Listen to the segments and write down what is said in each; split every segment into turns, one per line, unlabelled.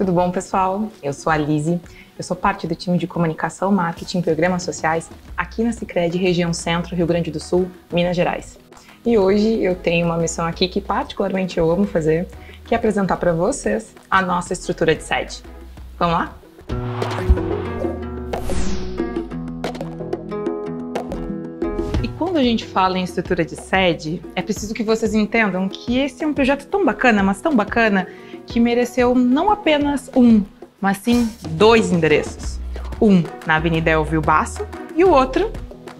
Tudo bom, pessoal? Eu sou a Lizzy, eu sou parte do time de comunicação, marketing e programas sociais aqui na Sicredi, região Centro, Rio Grande do Sul, Minas Gerais. E hoje eu tenho uma missão aqui que particularmente eu amo fazer, que é apresentar para vocês a nossa estrutura de sede. Vamos lá? E quando a gente fala em estrutura de sede, é preciso que vocês entendam que esse é um projeto tão bacana, mas tão bacana, que mereceu não apenas um, mas sim 2 endereços. Um na Avenida Elvio Basso e outro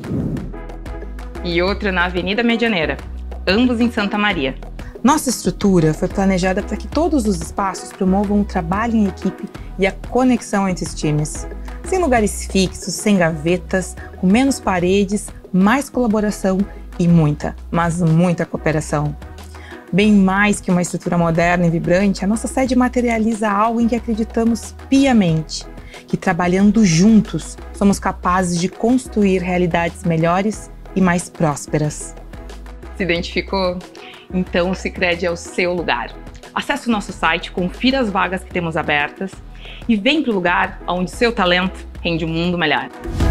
na Avenida Medianeira, ambos em Santa Maria. Nossa estrutura foi planejada para que todos os espaços promovam o trabalho em equipe e a conexão entre os times. Sem lugares fixos, sem gavetas, com menos paredes, mais colaboração e muita, mas muita cooperação. Bem mais que uma estrutura moderna e vibrante, a nossa sede materializa algo em que acreditamos piamente, que trabalhando juntos somos capazes de construir realidades melhores e mais prósperas. Se identificou? Então o Sicredi é o seu lugar. Acesse o nosso site, confira as vagas que temos abertas e vem para o lugar onde seu talento rende um mundo melhor.